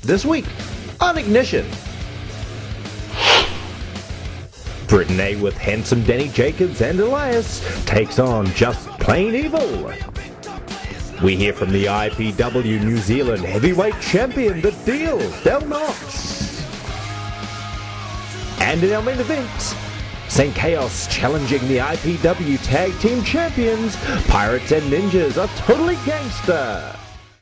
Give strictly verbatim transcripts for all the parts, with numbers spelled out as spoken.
this week on Ignition. Britenay with handsome Danny Jacobs and Elias takes on Just Plain Evil. We hear from the I P W New Zealand heavyweight champion, the Deal, Del Knox. And in our main event, Saint Chaos challenging the I P W Tag Team Champions. Pirates and Ninjas are totally gangster.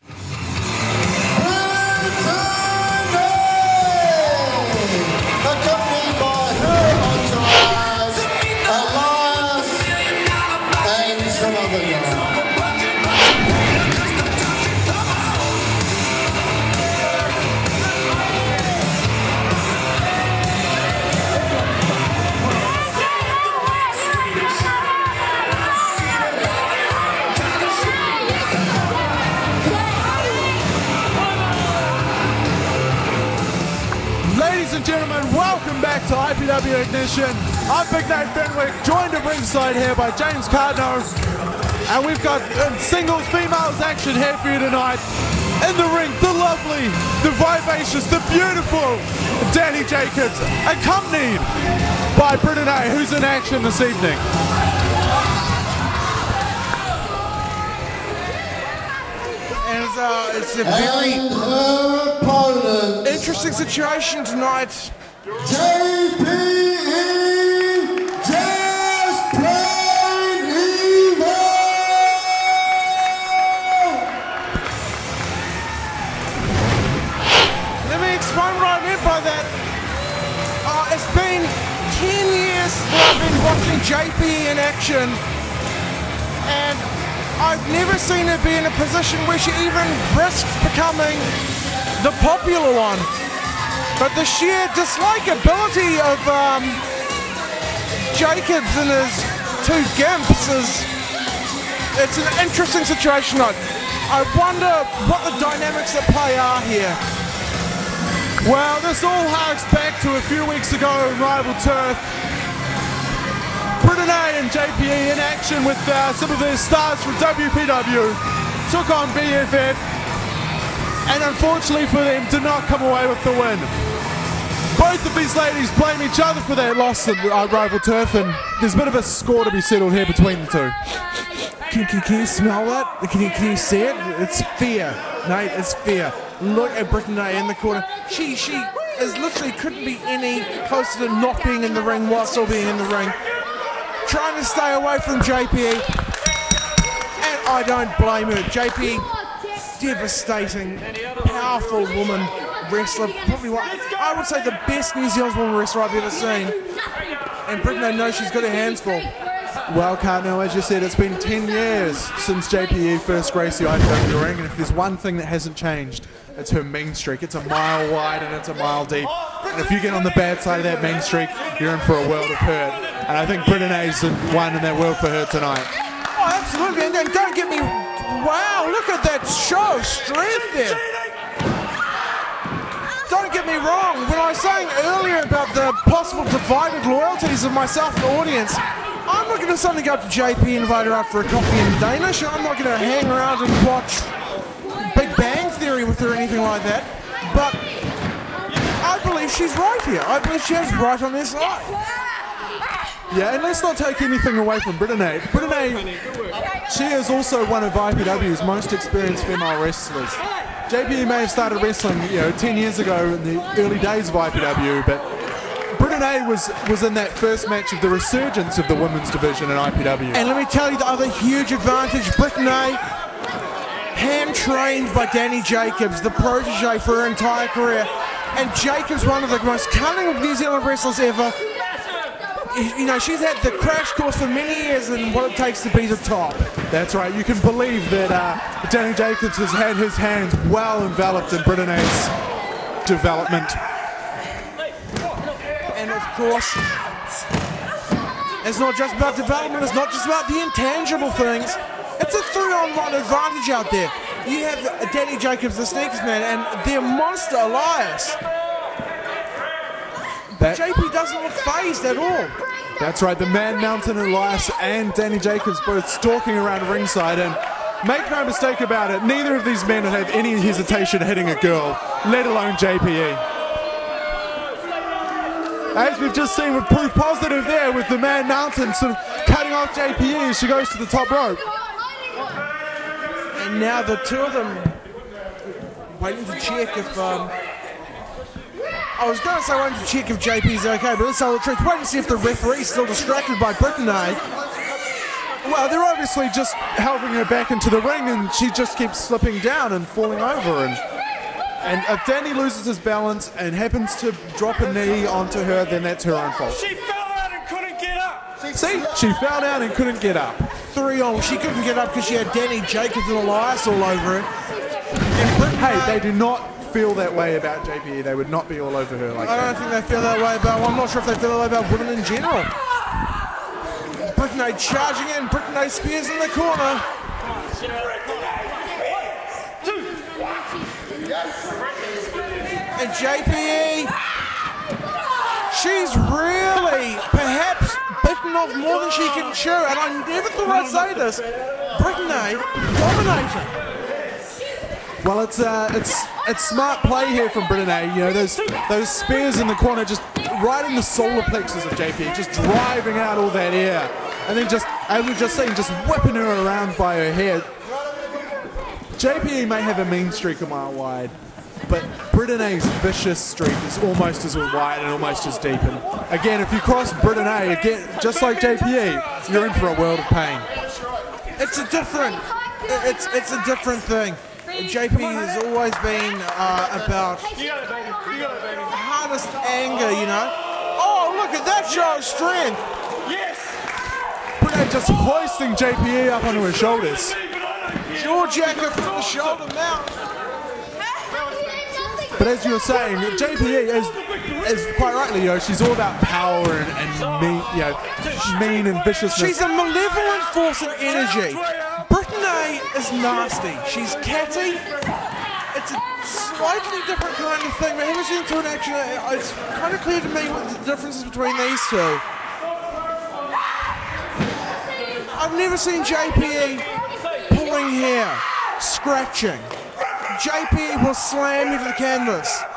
Gentlemen, welcome back to I P W Ignition. I'm Big Nate Fenwick, joined at ringside here by James Cardno, and we've got uh, singles, females action here for you tonight. In the ring, the lovely, the vivacious, the beautiful Danny Jacobs, accompanied by Britenay, who's in action this evening. And it's, uh, it's a very interesting situation tonight. J P E, Just Plain Evil! Let me explain what I meant by that. Uh, it's been ten years that I've been watching J P E in action, and I've never seen her be in a position where she even risks becoming the popular one. But the sheer dislikability of um, Jacobs and his two gimps is, it's an interesting situation. I wonder what the dynamics at play are here. Well, this all harks back to a few weeks ago in Rival Turf. Britenay and J P E in action with uh, some of their stars from W P W took on B F F, and unfortunately for them did not come away with the win. Both of these ladies blame each other for that loss at uh, Rival Turf, and there's a bit of a score to be settled here between the two. Can, can, can you smell that? Can you, can you see it? It's fear, Nate, it's fear. Look at Britenay in the corner. She, she is literally couldn't be any closer to not being in the ring while still being in the ring. Trying to stay away from J P E, and I don't blame her. J P E, devastating, powerful woman wrestler, probably what I would say the best New Zealand woman wrestler I've ever seen. And Britenay knows she's got her hands full. Well, Cardno, as you said, it's been ten years since J P E first graced the I P W ring, and if there's one thing that hasn't changed, it's her mean streak. It's a mile wide and it's a mile deep. And if you get on the bad side of that mean streak, you're in for a world of hurt. And I think Britanay's the one in that world for her tonight. Oh, absolutely. And then don't get me... Wow, look at that show of strength there. Don't get me wrong. When I was saying earlier about the possible divided loyalties of myself and the audience, I'm not going to suddenly go up to J P E and invite her out for a coffee in Danish. I'm not going to hang around and watch Big Bang Theory with her or anything like that. But I believe she's right here. I believe she is right on this side. Yeah, and let's not take anything away from Britenay. Britenay, she is also one of I P W's most experienced female wrestlers. J P E may have started wrestling, you know, ten years ago in the early days of I P W, but Britenay was, was in that first match of the resurgence of the women's division in I P W. And let me tell you the other huge advantage, Britenay, hand-trained by Danny Jacobs, the protege for her entire career. And Jacobs, one of the most cunning of New Zealand wrestlers ever. You know, she's had the crash course for many years in what it takes to be the top. That's right. You can believe that uh, Danny Jacobs has had his hands well enveloped in Britanay's development. And of course, it's not just about development, it's not just about the intangible things. It's a three-on-one advantage out there. You have Danny Jacobs, the sneakers man, and their monster Elias. That, J P doesn't look phased at all. That's right, the Man Mountain Elias and Danny Jacobs both stalking around ringside, and make no mistake about it, neither of these men have any hesitation hitting a girl. let alone J P E. As we've just seen with proof positive there with the Man Mountain sort of cutting off J P E as she goes to the top rope. And now the two of them waiting to check if... Um, I was going to say waiting to check if J P's okay, but let's tell the truth. Waiting to see if the referee's still distracted by Britenay. Well, they're obviously just helping her back into the ring, and she just keeps slipping down and falling over. And, and if Danny loses his balance and happens to drop a knee onto her, then that's her own fault. She fell out and couldn't get up. See, she fell down and couldn't get up. Three on. She couldn't get up because she had Danny Jacobs and Elias all over her. Hey, they do not feel that way about J P E. They would not be all over her like I that. don't think they feel that way about... Well, I'm not sure if they feel that way about women in general. Britenay charging in. Britenay spears in the corner. And J P E, she's really perhaps bitten off more than she can chew. And I never thought I'd say this. Britenay dominating. Well, it's uh, it's it's smart play here from Britenay. You know, those those spears in the corner, just right in the solar plexus of J P E, just driving out all that air, and then just, as we've just seen, just whipping her around by her hair. J P E may have a mean streak a mile wide, but Britanay's vicious streak is almost as wide and almost as deep. And again, if you cross Britenay, again, just like J P E, you're in for a world of pain. It's a different, it's it's a different thing. J P E has always been uh, about hardest anger, you know. Oh, look at that show of strength. Yes. Britenay just hoisting J P E up onto her shoulders. Jawjacker from the shoulder mount. But as you were saying, J P E is, is quite rightly, you know, she's all about power and, and mean, you know, mean and viciousness. She's a malevolent force of energy. Britenay is nasty. She's catty. It's a slightly different kind of thing. But having seen two in action, it's kind of clear to me what the differences between these two. I've never seen J P E pulling hair, scratching. J P E will slam you to the canvas.